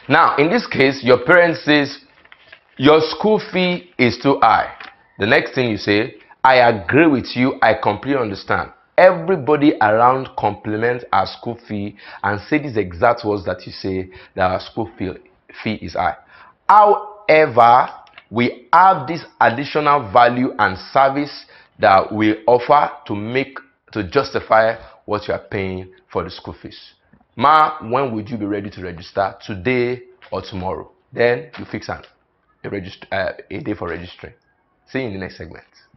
Now, in this case, your parent says, your school fee is too high. The next thing you say, I agree with you, I completely understand. Everybody around compliments our school fee and say these exact words that you say, that our school fee is high. However, we have this additional value and service that we offer to justify what you are paying for the school fees. Ma, when would you be ready to register? Today or tomorrow? Then you fix a day for registering. See you in the next segment.